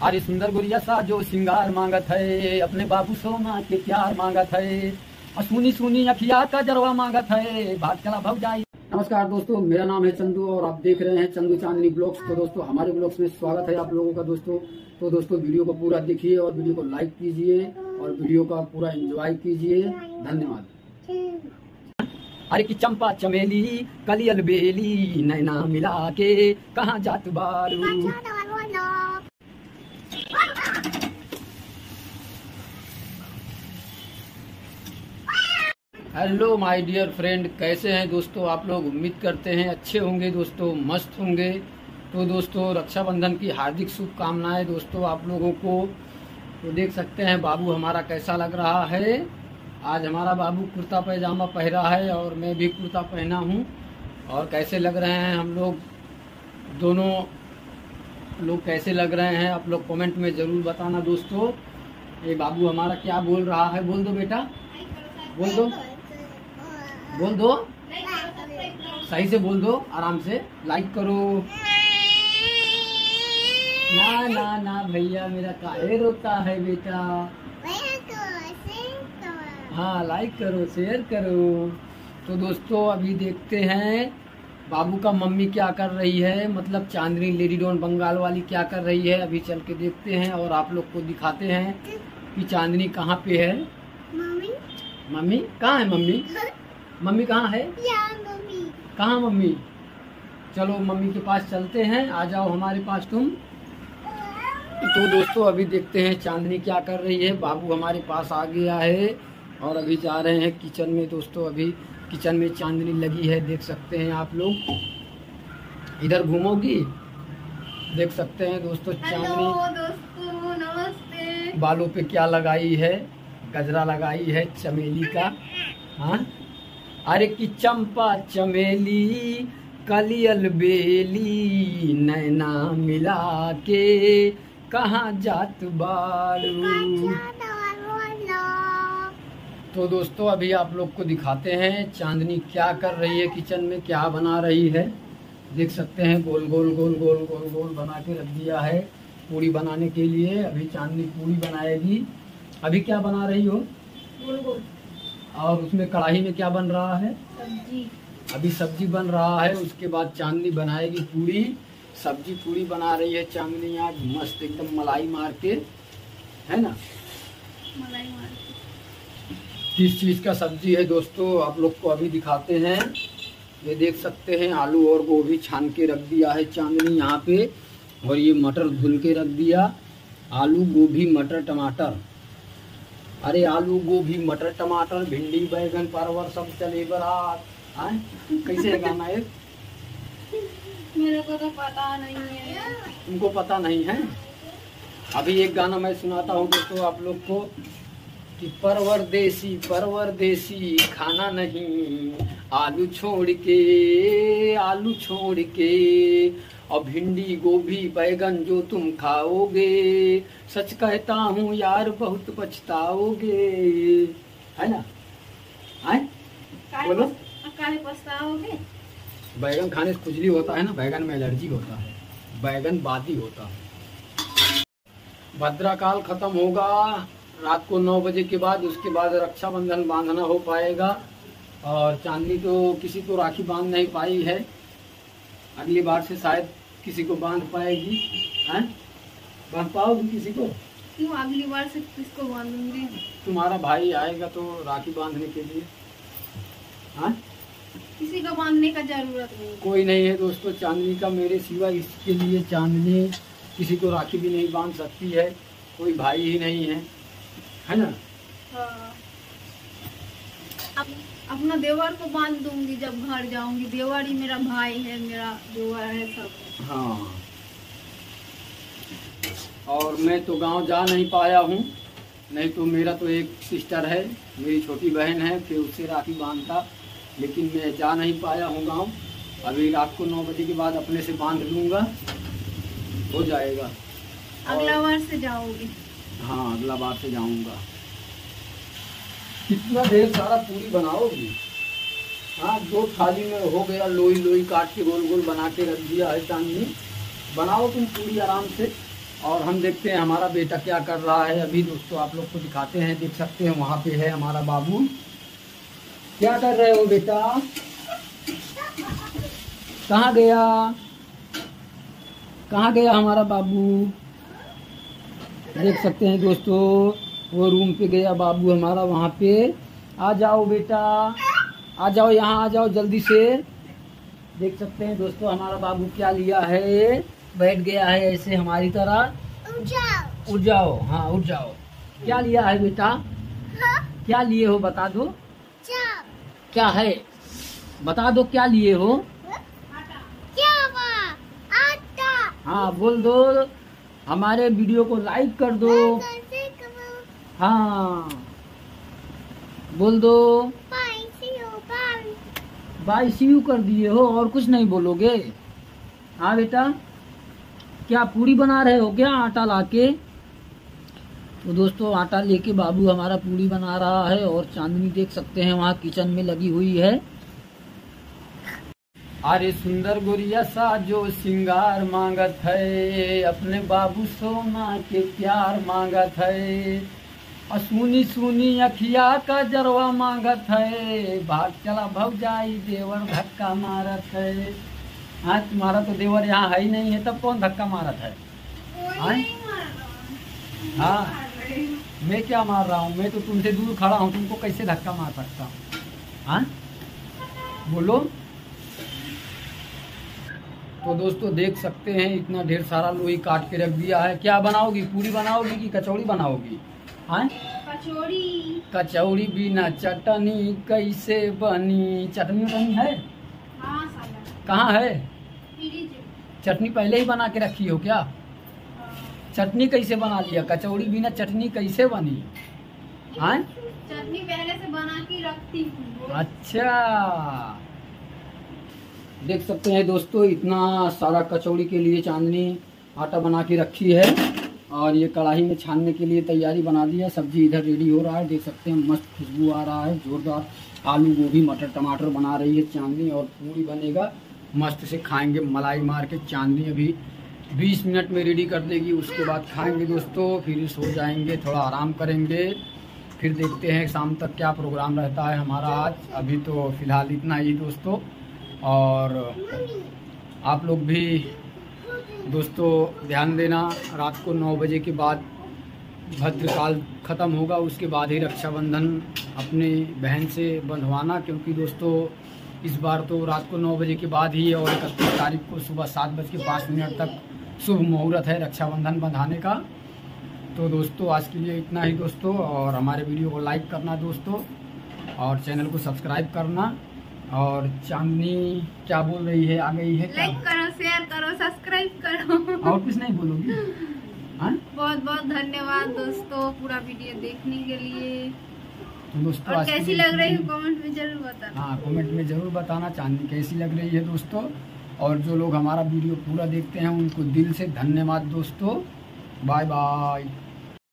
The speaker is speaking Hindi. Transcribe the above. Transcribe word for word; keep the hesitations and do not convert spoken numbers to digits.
अरे सुंदर गुड़िया सा जो सिंगार मांगत है, अपने बाबू सोना के प्यार मांगत है, और सुनी सुनी अखिया का जरवा मांगत है, भाग चला भग जाए। नमस्कार दोस्तों, मेरा नाम है चंदू और आप देख रहे हैं चंदू चांदनी ब्लॉग्स। तो दोस्तों हमारे ब्लॉग्स में स्वागत है आप लोगों का दोस्तों। तो दोस्तों वीडियो को पूरा देखिए और वीडियो को लाइक कीजिए और वीडियो का पूरा एंजॉय कीजिए। धन्यवाद। अरे की चंपा चमेली कलियल बेली, नैना मिला के कहाँ जात बारू। हेलो माय डियर फ्रेंड, कैसे हैं दोस्तों आप लोग? उम्मीद करते हैं अच्छे होंगे दोस्तों, मस्त होंगे। तो दोस्तों रक्षाबंधन की हार्दिक शुभकामनाएं दोस्तों आप लोगों को। तो देख सकते हैं बाबू हमारा कैसा लग रहा है। आज हमारा बाबू कुर्ता पैजामा पहना है और मैं भी कुर्ता पहना हूं। और कैसे लग रहे हैं हम लोग, दोनों लोग कैसे लग रहे हैं आप लोग कमेंट में ज़रूर बताना दोस्तों। ये बाबू हमारा क्या बोल रहा है, बोल दो बेटा, बोल दो बोल दो सही से बोल दो, आराम से। लाइक करो ना ना ना भैया मेरा काहे रोता है बेटा। हाँ लाइक करो, शेयर करो। तो दोस्तों अभी देखते हैं बाबू का मम्मी क्या कर रही है, मतलब चांदनी लेडी डॉन बंगाल वाली क्या कर रही है। अभी चल के देखते हैं और आप लोग को दिखाते हैं कि चांदनी कहाँ पे है। मम्मी मम्मी कहाँ है? मम्मी मम्मी कहाँ है? मम्मी कहाँ? मम्मी चलो मम्मी के पास चलते हैं, आ जाओ हमारे पास तुम। तो दोस्तों अभी देखते हैं चांदनी क्या कर रही है। बाबू हमारे पास आ गया है और अभी जा रहे हैं किचन में दोस्तों। अभी किचन में चांदनी लगी है, देख सकते हैं आप लोग। इधर घूमोगी, देख सकते हैं दोस्तों चांदनी दोस्तों नमस्ते। बालों पे क्या लगाई है, गजरा लगाई है चमेली का। हाँ अरे की चंपा चमेली कलियल बेली, नैना मिला के कहाँ जात बारू। तो दोस्तों अभी आप लोग को दिखाते हैं चांदनी क्या कर रही है, किचन में क्या बना रही है। देख सकते हैं गोल गोल गोल गोल गोल गोल बना के रख दिया है पूड़ी बनाने के लिए। अभी चांदनी पूड़ी बनाएगी। अभी क्या बना रही हो? गोल गोल। और उसमें कढ़ाई में क्या बन रहा है? सब्जी। अभी सब्जी बन रहा है, उसके बाद चांदनी बनाएगी पूड़ी। सब्जी पूड़ी बना रही है चांदनी आज मस्त एकदम मलाई मार के, है ना? मलाई मार के। किस चीज़ का सब्जी है दोस्तों आप लोग को अभी दिखाते हैं। ये देख सकते हैं आलू और गोभी छान के रख दिया है चांदनी यहाँ पे, और ये मटर धुल के रख दिया। आलू गोभी मटर टमाटर, अरे आलू गोभी मटर टमाटर भिंडी बैगन परवर सब चले बरात। कैसे है गाना है? मेरे को तो पता नहीं है। तुमको पता नहीं है? अभी एक गाना मैं सुनाता हूँ दोस्तों आप लोग को कि परवर देसी परवर देसी खाना नहीं, आलू छोड़ के आलू छोड़ के, और भिंडी गोभी बैगन जो तुम खाओगे, सच कहता हूँ यार बहुत पछताओगे, है ना? आए बोलो। काहे पछताओगे? बैगन खाने से खुजली होता है ना, बैगन में एलर्जी होता है, बैगन बादी होता है। भद्राकाल खत्म होगा रात को नौ बजे के बाद, उसके बाद रक्षाबंधन बांधना हो पाएगा। और चांदनी तो किसी को राखी बांध नहीं पाई है, अगली बार से शायद किसी को बांध पाएगी। हैं? बांध पाओगी किसी को? क्यों अगली बार से किसको बांधूंगी? तुम्हारा भाई आएगा तो राखी बांधने के लिए। हाँ किसी को बांधने का जरूरत नहीं, कोई नहीं है दोस्तों चांदनी का मेरे सिवा। इसके लिए चांदनी किसी को राखी भी नहीं बांध सकती है, कोई भाई ही नहीं है, है ना? हाँ। अब अपना देवर को बांध दूंगी जब घर जाऊंगी। देवर ही मेरा भाई है, मेरा देवर है सब। हाँ और मैं तो गांव जा नहीं पाया हूँ, नहीं तो मेरा तो एक सिस्टर है, मेरी छोटी बहन है, फिर उससे राखी बांधता, लेकिन मैं जा नहीं पाया हूँ गांव। अभी रात को नौ बजे के बाद अपने से बांध लूँगा, हो जाएगा। अगला बार से जाओगे? हाँ अगला बार से जाऊँगा। कितना ढेर सारा पूरी बनाओगी? हाँ दो थाली में हो गया, लोई लोई काट के गोल गोल बना के रख दिया है चांदनी। बनाओ तुम पूरी आराम से, और हम देखते हैं हमारा बेटा क्या कर रहा है अभी। दोस्तों आप लोग को दिखाते हैं, देख सकते हैं वहाँ पे है हमारा बाबू। क्या कर रहे हो बेटा? कहाँ गया कहाँ गया हमारा बाबू? देख सकते हैं दोस्तों, वो रूम पे गया बाबू हमारा वहाँ पे। आ जाओ बेटा, आ जाओ, यहाँ आ जाओ जल्दी से। देख सकते हैं दोस्तों हमारा बाबू क्या लिया है, बैठ गया है ऐसे हमारी तरह। उठ जाओ, उठ जाओ, हाँ उठ जाओ। क्या लिया है बेटा? हाँ? क्या लिए हो बता दो। क्या है बता दो, क्या लिए हो? क्या आटा। हाँ बोल दो, हमारे वीडियो को लाइक कर दो। हाँ बोल दो। बाई सी यू कर दिए हो और कुछ नहीं बोलोगे? हाँ बेटा, क्या पूरी बना रहे हो क्या आटा लाके? तो दोस्तों आटा लेके बाबू हमारा पूरी बना रहा है और चांदनी देख सकते हैं वहाँ किचन में लगी हुई है। अरे सुंदर गोरिया सा जो सिंगार मांगत है, अपने बाबू सोना के प्यार मांगत है। और सुनी सुनी अखिया का जरवा मांगत है, भाग चला भौजाई देवर धक्का मारत है। हाँ तुम्हारा तो देवर यहाँ है ही नहीं है, तब कौन धक्का मारत है? हाँ मैं क्या मार रहा हूँ? मैं तो तुमसे दूर खड़ा हूँ, तुमको कैसे धक्का मार सकता हूँ? हाँ बोलो। तो दोस्तों देख सकते हैं इतना ढेर सारा लोही काट के रख दिया है। क्या बनाओगी, पूरी बनाओगी कि कचौड़ी बनाओगी? हाँ कचौड़ी। कचौड़ी बिना चटनी कैसे बनी? चटनी बनी है? हाँ, कहाँ है चटनी? पहले ही बना के रखी हो क्या? चटनी कैसे बना लिया? कचौड़ी बिना चटनी कैसे बनी? हाँ चटनी पहले से बना के रखती हूँ। अच्छा देख सकते हैं दोस्तों इतना सारा कचौड़ी के लिए चांदनी आटा बना के रखी है और ये कढ़ाई में छानने के लिए तैयारी बना दी है। सब्जी इधर रेडी हो रहा है, देख सकते हैं मस्त खुशबू आ रहा है, जोरदार। आलू गोभी मटर टमाटर बना रही है चांदनी और पूरी बनेगा, मस्त से खाएंगे मलाई मार के। चांदनी अभी बीस मिनट में रेडी कर देगी, उसके बाद खाएंगे दोस्तों, फिर सो जाएंगे, थोड़ा आराम करेंगे, फिर देखते हैं शाम तक क्या प्रोग्राम रहता है हमारा आज। अभी तो फिलहाल इतना ही दोस्तों, और आप लोग भी दोस्तों ध्यान देना, रात को नौ बजे के बाद भद्रकाल ख़त्म होगा, उसके बाद ही रक्षाबंधन अपनी बहन से बंधवाना, क्योंकि दोस्तों इस बार तो रात को नौ बजे के बाद ही और इकतीस तारीख को सुबह सात बज के पाँच मिनट तक शुभ मुहूर्त है रक्षाबंधन बंधाने का। तो दोस्तों आज के लिए इतना ही दोस्तों, और हमारे वीडियो को लाइक करना दोस्तों और चैनल को सब्सक्राइब करना। और चांदनी क्या बोल रही है, आ गई है? लाइक करो, शेयर करो, सब्सक्राइब करो। और कुछ नहीं बोलोगी? हाँ बहुत बहुत धन्यवाद दोस्तों पूरा वीडियो देखने के लिए। तो दोस्तों और कैसी लग रही है कमेंट में जरूर बताना। हाँ कमेंट में जरूर बताना चांदनी कैसी लग रही है दोस्तों। और जो लोग हमारा वीडियो पूरा देखते हैं उनको दिल से धन्यवाद दोस्तों। Bye bye.